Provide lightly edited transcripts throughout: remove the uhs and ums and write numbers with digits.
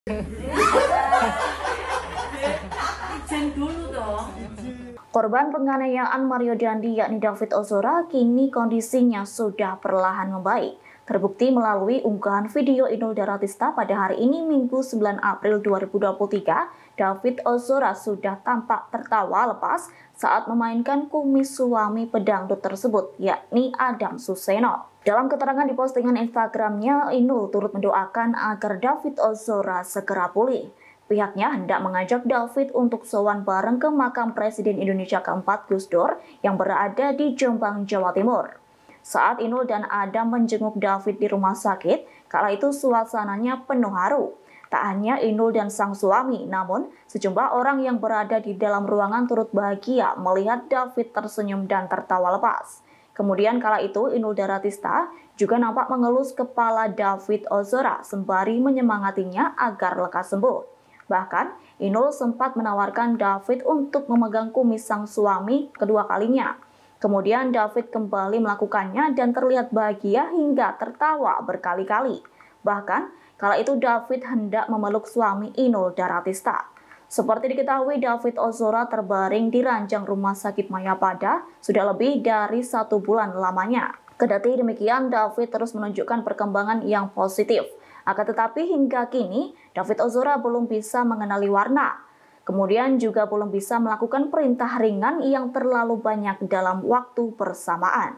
Korban penganiayaan Mario Dandi yakni David Ozora kini kondisinya sudah perlahan membaik. Terbukti melalui unggahan video Inul Daratista pada hari ini Minggu 9 April 2023, David Ozora sudah tampak tertawa lepas saat memainkan kumis suami pedangdut tersebut, yakni Adam Suseno. Dalam keterangan di postingan Instagramnya, Inul turut mendoakan agar David Ozora segera pulih. Pihaknya hendak mengajak David untuk sowan bareng ke makam Presiden Indonesia keempat Gus Dur yang berada di Jombang, Jawa Timur. Saat Inul dan Adam menjenguk David di rumah sakit, kala itu suasananya penuh haru. Tak hanya Inul dan sang suami, namun sejumlah orang yang berada di dalam ruangan turut bahagia melihat David tersenyum dan tertawa lepas. Kemudian kala itu Inul Daratista juga nampak mengelus kepala David Ozora sembari menyemangatinya agar lekas sembuh. Bahkan, Inul sempat menawarkan David untuk memegang kumis sang suami kedua kalinya. Kemudian David kembali melakukannya dan terlihat bahagia hingga tertawa berkali-kali. Bahkan, kala itu David hendak memeluk suami Inul Daratista. Seperti diketahui, David Ozora terbaring di ranjang Rumah Sakit Mayapada sudah lebih dari 1 bulan lamanya. Kendati demikian, David terus menunjukkan perkembangan yang positif. Akan tetapi hingga kini, David Ozora belum bisa mengenali warna. Kemudian juga belum bisa melakukan perintah ringan yang terlalu banyak dalam waktu bersamaan.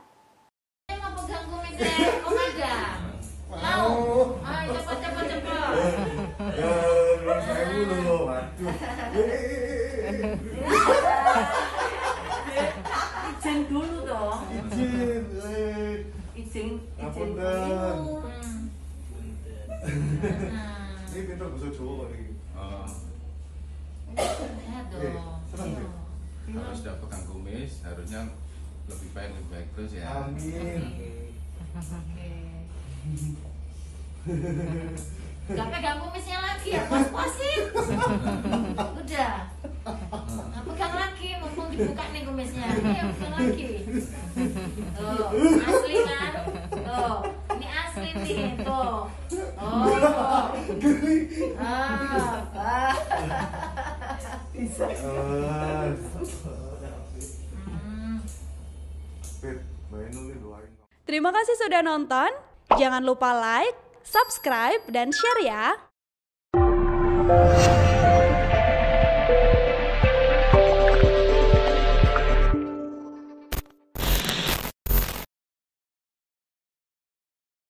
Izin dulu dong. Izin. Ini pintar bisa coba lagi. Kalau sudah pegang kumis, harusnya lebih baik terus ya. Amin. Gak pegang kumisnya lagi ya, puas-puasin. Udah. Nah, pegang lagi, mumpung dibuka nih kumisnya. Ayo pegang lagi. Tuh, asli kan? Tuh, ini asli nih, tuh. Oh. Bisa. Terima kasih sudah nonton. Jangan lupa like, subscribe, dan share ya.